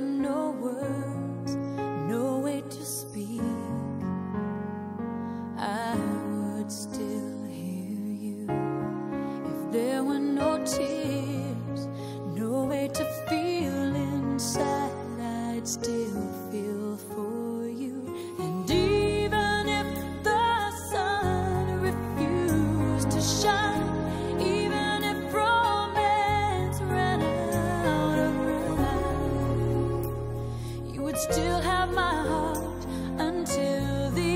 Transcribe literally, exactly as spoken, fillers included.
no words, no way to speak, I would still hear you. If there were no tears, no way to feel inside, I'd still feel for you. And even if the sun refused to shine, even if romance ran out of rhyme, you would still have my heart until the